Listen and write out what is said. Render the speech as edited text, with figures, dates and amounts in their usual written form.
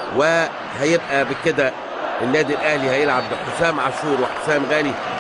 وهيبقى بكده النادي الاهلي هيلعب بحسام عاشور وحسام غالي